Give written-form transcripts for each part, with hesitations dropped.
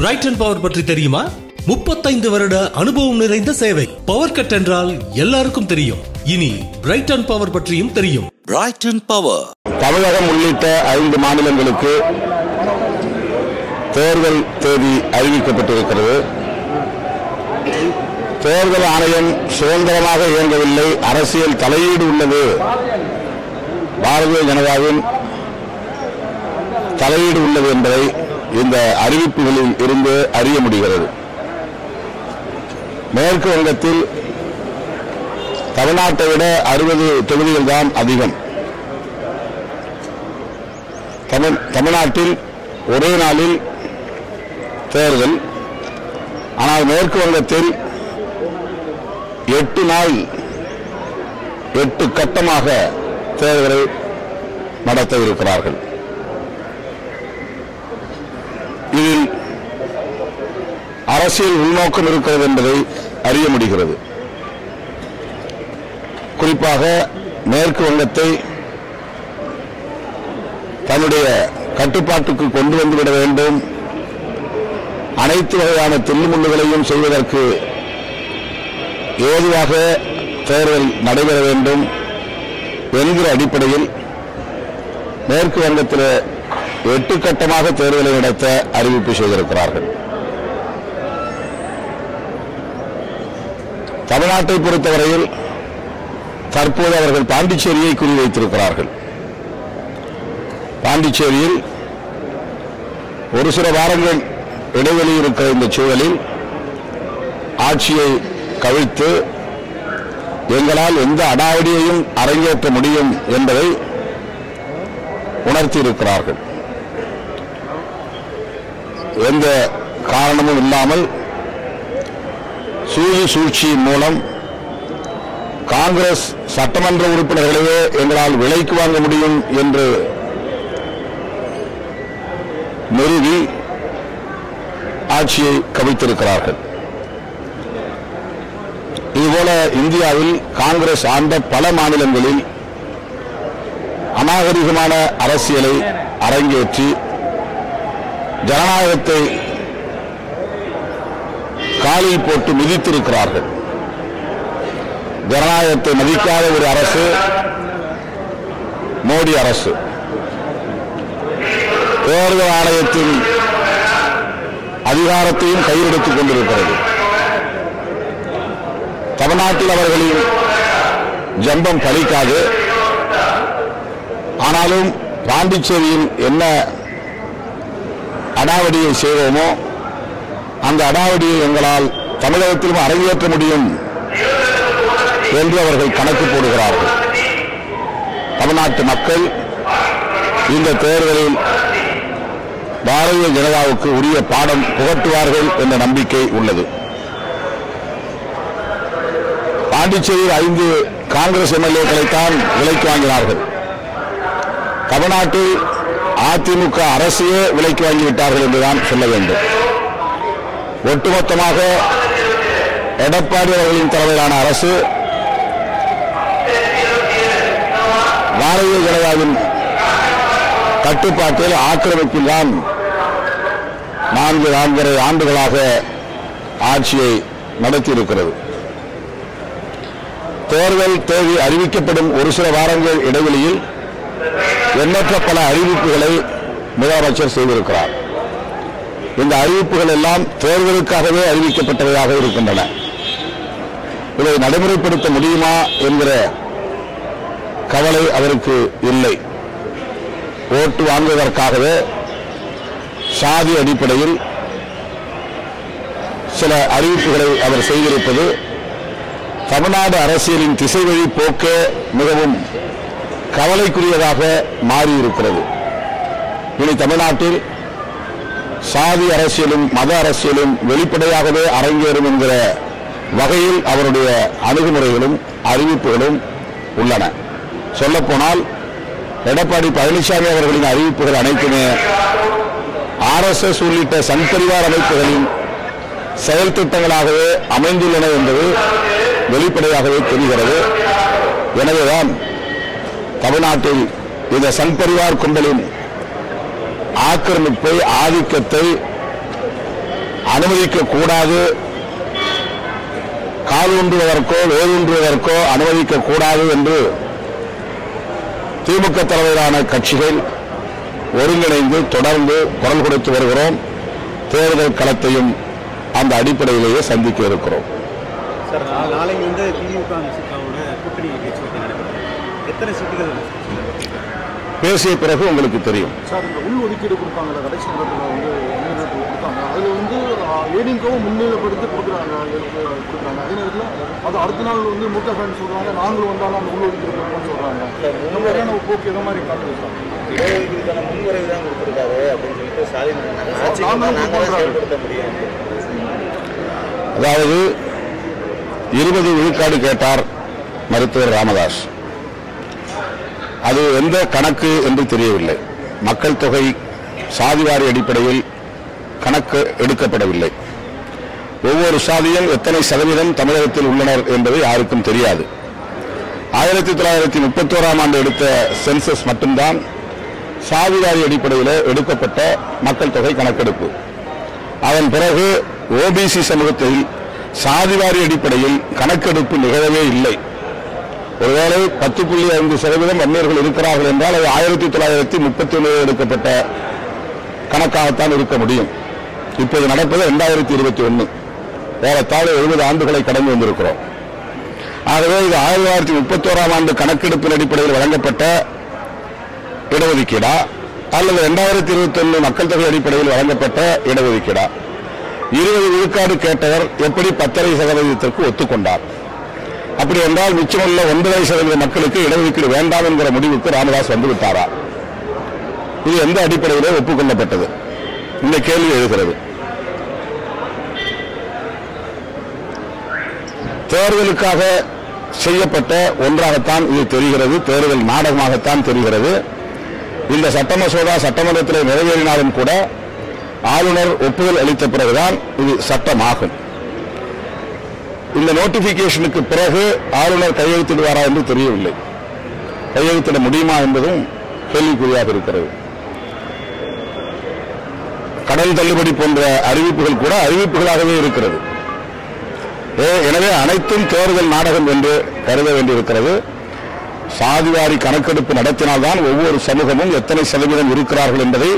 Brayton power பற்றி தெரியுமா? 35 வருட அனுபவம் நிறைந்த சேவை. பவர் கட் என்றால் எல்லாருக்கும் தெரியும். இனி பிரைட்டன் பவர் பற்றியும் தெரியும். Brayton power. தமிழகம் உள்ளிட்ட 5 மாநிலங்களுக்கு தேர்தல் தேதி அறிவிக்கப்பட்டிருக்கிறது. தேர்தல் ஆணையம் சுதந்திரமாக இயங்கவில்லை, அரசியல் தலையீடு உள்ளது, பாரதிய ஜனதாவின் தலையீடு உள்ளது என்பதை இந்த அறிவிப்புகளில் இருந்து அறிய முடிகிறது. மேற்கு வங்கத்தில் தமிழ்நாட்டை விட 60 தொகுதிகள் தான் அதிகம். தமிழ்நாட்டில் ஒரே நாளில் தேர்தல். ஆனால் மேற்கு வங்கத்தில் 8 நாள் 8 கட்டமாக தேர்தலை நடத்த இருக்கிறார்கள். இதில் அரசியல் உள்நோக்கம் இருக்கிறது என்பதை அறிய முடிகிறது. குறிப்பாக மேற்கு வங்கத்தை தன்னுடைய கட்டுப்பாட்டுக்கு கொண்டு வந்துவிட வேண்டும், அனைத்து வகையான தில்லுமுள்ளுகளையும் செய்வதற்கு ஏதுவாக தேர்தல் நடைபெற வேண்டும் என்கிற அடிப்படையில் மேற்கு வங்கத்தில் 8 கட்டமாக தேர்தலை நடத்த அறிவிப்பு செய்திருக்கிறார்கள். தமிழ்நாட்டை பொறுத்தவரையில் தற்போது அவர்கள் பாண்டிச்சேரியை குறிவைத்திருக்கிறார்கள். பாண்டிச்சேரியில் ஒரு சில வாரங்கள் இடைவெளி இருக்கிற இந்த சூழலில் ஆட்சியை கவிழ்த்து எங்களால் எந்த அடாவடியையும் அரங்கேற்ற முடியும் என்பதை உணர்த்தியிருக்கிறார்கள். எந்த காரணமும் இல்லாமல் சூழ்ச்சியின் மூலம் காங்கிரஸ் சட்டமன்ற உறுப்பினர்களையே எங்களால் விலைக்கு வாங்க முடியும் என்று நிறுவி ஆட்சியை கவிழ்த்திருக்கிறார்கள். இதுபோல இந்தியாவில் காங்கிரஸ் ஆண்ட பல மாநிலங்களில் அநாகரிகமான அரசியலை அரங்கேற்றி ஜனநாயகத்தை காலில் போட்டு மிதித்திருக்கிறார்கள். ஜனநாயகத்தை மதிக்காத ஒரு அரசு மோடி அரசு. தேர்தல் ஆணையத்தின் அதிகாரத்தையும் கையில் எடுத்துக் கொண்டிருக்கிறது. தமிழ்நாட்டில் அவர்களின் ஜம்பம் பலிக்காது. ஆனாலும் பாண்டிச்சேரியில் என்ன அடாவடியை செய்வோமோ அந்த அடாவடியை எங்களால் தமிழகத்திலும் அரங்கேற்ற முடியும் என்று அவர்கள் கணக்கு போடுகிறார்கள். தமிழ்நாட்டு மக்கள் இந்த தேர்தலில் பாரதிய ஜனதாவுக்கு உரிய பாடம் புகட்டுவார்கள் என்ற நம்பிக்கை உள்ளது. பாண்டிச்சேரியில் 5 காங்கிரஸ் எம்எல்ஏக்களைத்தான் விலைக்கு வாங்கினார்கள். தமிழ்நாட்டில் அதிமுக அரசையே விலைக்கு வாங்கிவிட்டார்கள் என்றுதான் சொல்ல வேண்டும். ஒட்டுமொத்தமாக எடப்பாடி அவர்களின் தலைமையிலான அரசு பாரதிய ஜனதாவின் கட்டுப்பாட்டில் ஆக்கிரமிப்பில் தான் 4 ஆண்டுகளாக ஆட்சியை நடத்தியிருக்கிறது. தேர்தல் தேதி அறிவிக்கப்படும் ஒரு சில வாரங்கள் இடைவெளியில் எண்ணற்ற பல அறிவிப்புகளை முதலமைச்சர் செய்திருக்கிறார். இந்த அறிவிப்புகள் எல்லாம் தேர்தலுக்காகவே அறிவிக்கப்பட்டவையாக இருக்கின்றன. இதை நடைமுறைப்படுத்த முடியுமா என்கிற கவலை அவருக்கு இல்லை. ஓட்டு வாங்குவதற்காகவே சாதி அடிப்படையில் சில அறிவிப்புகளை அவர் செய்திருப்பது தமிழ்நாடு அரசியலின் திசைவழி போக்கே மிகவும் கவலைக்குரியதாக மாறியிருக்கிறது. இனி தமிழ்நாட்டில் சாதி அரசியலும் மத அரசியலும் வெளிப்படையாகவே அரங்கேறும் என்கிற வகையில் அவருடைய அணுகுமுறைகளும் அறிவிப்புகளும் உள்ளன. சொல்லப்போனால் எடப்பாடி பழனிசாமி அவர்களின் அறிவிப்புகள் அனைத்துமே RSS உள்ளிட்ட சன்பரிவார் அமைப்புகளின் செயல் திட்டங்களாகவே அமைந்துள்ளன என்பது வெளிப்படையாகவே தெரிகிறது. எனவேதான் தமிழ்நாட்டில் இந்த சன்பரிவார் கும்பலின் ஆக்கிரமிப்பை ஆதிக்கத்தை அனுமதிக்க கூடாது, காலூன்றுவதற்கோ வேரூன்றுவதற்கோ அனுமதிக்க கூடாது என்று திமுக தலைவரான கட்சிகள் ஒருங்கிணைந்து தொடர்ந்து குரல் கொடுத்து வருகிறோம். தேர்தல் களத்தையும் அந்த அடிப்படையிலேயே சந்திக்க இருக்கிறோம். சார், நாளைக்கு வந்து திமுக கூட்டணி எத்தனை சீட்டுகள் பேசிய பிறகு உங்களுக்கு தெரியும். சார், இந்த உள் ஒதுக்கீடு கொடுத்தாங்க கடைசி நேரத்தில் வந்து கொடுத்தாங்க, அதில் வந்து ஏடிஎம்கவும் முன்னிலைப்படுத்தி கொடுக்குறாங்க. அதே நேரத்தில் அது அடுத்த நாள் வந்து முக ஃபேன் சொல்கிறாங்க, நாங்களும் வந்தாலும் அந்த உள் ஒதுக்கீடு கொடுப்போம்னு சொல்கிறாங்க. இந்த மாதிரியான போக்கு எந்த மாதிரி காட்டுது சார்? இடஒதுக்கீடுக்கான முன்வரைவு தான் கொடுத்துருக்காரு அப்படின்னு சொல்லிட்டு ஸ்டாலின் செயல்படுத்த முடியும். அதாவது 20 விழுக்காடு கேட்டார் மருத்துவர் ராமதாஸ். அது எந்த கணக்கு என்று தெரியவில்லை. மக்கள் தொகை சாதிவாரி அடிப்படையில் கணக்கு எடுக்கப்படவில்லை. ஒவ்வொரு சாதியும் எத்தனை சதவீதம் தமிழகத்தில் உள்ளனர் என்பது யாருக்கும் தெரியாது. 1931ஆம் ஆண்டு எடுத்த சென்சஸ் மட்டும்தான் சாதிவாரி அடிப்படையில் எடுக்கப்பட்ட மக்கள் தொகை கணக்கெடுப்பு. அதன் பிறகு ஓபிசி சமூகத்தில் சாதிவாரி அடிப்படையில் கணக்கெடுப்பு நிகழவே இல்லை. ஒருவேளை 10.5% வன்னியர்கள் இருக்கிறார்கள் என்றால் அது 1931 எடுக்கப்பட்ட கணக்காகத்தான் இருக்க முடியும். இப்போது நடப்பது 2021. ஏறத்தாழ 70 ஆண்டுகளை கடந்து வந்திருக்கிறோம். ஆகவே இது 1931ஆம் ஆண்டு கணக்கெடுப்பின் அடிப்படையில் வழங்கப்பட்ட இடஒதுக்கீடா அல்லது 2021 மக்கள் தொகை அடிப்படையில் வழங்கப்பட்ட இடஒதுக்கீடா? 20 விழுக்காடு கேட்டவர் எப்படி 10.5% ஒத்துக்கொண்டார்? அப்படி என்றால் மிச்சமுள்ள 9% மக்களுக்கு இடஒதுக்கீடு வேண்டாம் என்கிற முடிவுக்கு ராமதாஸ் வந்துவிட்டாரா? இது எந்த அடிப்படையிலே ஒப்புக்கொள்ளப்பட்டது? இந்த கேள்வி எழுகிறது. தேர்தலுக்காக செய்யப்பட்ட ஒன்றாகத்தான் இது தெரிகிறது. தேர்தல் நாடகமாகத்தான் தெரிகிறது. இந்த சட்ட மசோதா சட்டமன்றத்தில் நிறைவேறினாலும் கூட ஆளுநர் ஒப்புதல் அளித்த பிறகுதான் இது சட்டமாகும். இந்த நோட்டிபிகேஷனுக்கு பிறகு ஆளுநர் கையெழுத்திடுவாரா என்று தெரியவில்லை. கையெழுத்திட முடியுமா என்பதும் கேள்விக்குறியாக இருக்கிறது. கடன் தள்ளுபடி போன்ற அறிவிப்புகள் கூட அறிவிப்புகளாகவே இருக்கிறது. எனவே அனைத்தும் தேர்தல் நாடகம் என்று கருத வேண்டியிருக்கிறது. சாதிவாரி கணக்கெடுப்பு நடத்தினால்தான் ஒவ்வொரு சமூகமும் எத்தனை சதவீதம் இருக்கிறார்கள் என்பதை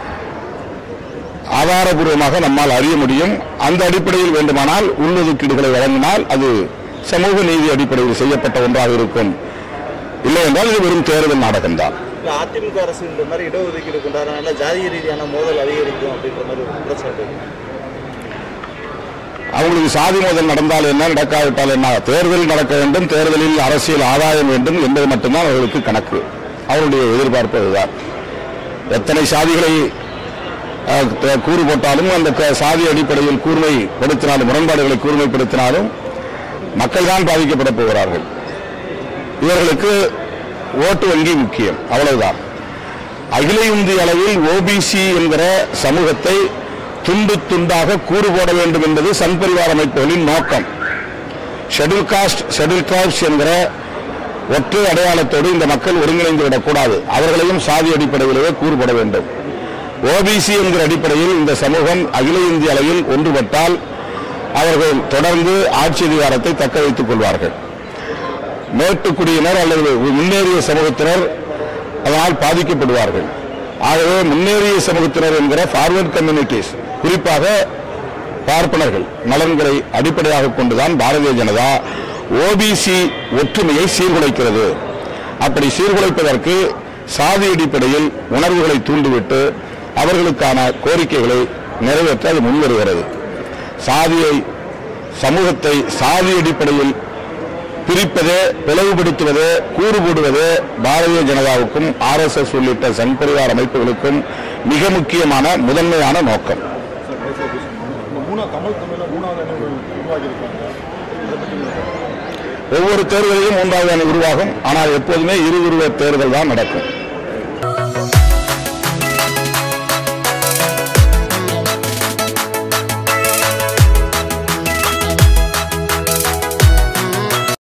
ஆதாரபூர்வமாக நம்மால் அறிய முடியும். அந்த அடிப்படையில் வேண்டுமானால் உள்ளொதுக்கீடுகளை வழங்கினால் அது சமூக நீதி அடிப்படையில் செய்யப்பட்ட ஒன்றாக இருக்கும். இல்லை என்றால் இது வெறும் தேர்தல் நாடகம்தான். அதிமுக அரசு இந்த மாதிரி இடஒதுக்கீடு கொண்டாடுறதுனால ஜாதிய ரீதியான மோதல் அதிகரிக்கும் அப்படின்ற மாதிரி குற்றச்சாட்டு. அவங்களுக்கு சாதி மோதல் நடந்தால் என்ன, நடக்காவிட்டால் என்ன? தேர்தல் நடக்க வேண்டும், தேர்தலில் அரசியல் ஆதாயம் வேண்டும் என்பது மட்டும்தான் அவர்களுக்கு கணக்கு. அவருடைய எதிர்பார்ப்பு அதுதான். எத்தனை சாதிகளை கூறு போட்டாலும் அந்த சாதி அடிப்படையில் கூர்மைப்படுத்தினாலும், முரண்பாடுகளை கூர்மைப்படுத்தினாலும் மக்கள் தான் பாதிக்கப்பட போகிறார்கள். இவர்களுக்கு ஓட்டு வங்கி முக்கியம், அவ்வளவுதான். அகில இந்திய அளவில் ஓபிசி என்கிற சமூகத்தை துண்டு துண்டாக கூறு போட வேண்டும் என்பது சன்பரிவார அமைப்புகளின் நோக்கம். ஷெட்யூல் காஸ்ட், ஷெட்யூல் டிரைப்ஸ் என்கிற ஒற்றை அடையாளத்தோடு இந்த மக்கள் ஒருங்கிணைந்து விடக்கூடாது. அவர்களையும் சாதி அடிப்படையிலேயே கூறு போட வேண்டும். ஓபிசி என்கிற அடிப்படையில் இந்த சமூகம் அகில இந்திய அளவில் ஒன்றுபட்டால் அவர்கள் தொடர்ந்து ஆட்சி அதிகாரத்தை தக்க வைத்துக் கொள்வார்கள். மேட்டுக்குடியினர் அல்லது முன்னேறிய சமூகத்தினர் அதனால் பாதிக்கப்படுவார்கள். ஆகவே முன்னேறிய சமூகத்தினர் என்கிற ஃபார்வர்ட் கம்யூனிட்டிஸ், குறிப்பாக பார்ப்பனர்கள் நலன்களை அடிப்படையாக கொண்டுதான் பாரதிய ஜனதா ஓபிசி ஒற்றுமையை சீர்குலைக்கிறது. அப்படி சீர்குலைப்பதற்கு சாதி அடிப்படையில் உணர்வுகளை தூண்டிவிட்டு அவர்களுக்கான கோரிக்கைகளை நிறைவேற்ற அது முன்வருகிறது. சமூகத்தை சாதி அடிப்படையில் பிரிப்பதே, பிளவுபடுத்துவதே, கூறு போடுவதே பாரதிய ஜனதாவுக்கும் RSS உள்ளிட்ட சன்பரிவார் அமைப்புகளுக்கும் மிக முக்கியமான முதன்மையான நோக்கம். ஒவ்வொரு தேர்தலையும் 3வது அணி உருவாகும். ஆனால் எப்போதுமே இருவுருவ தேர்தல் தான் நடக்கும்.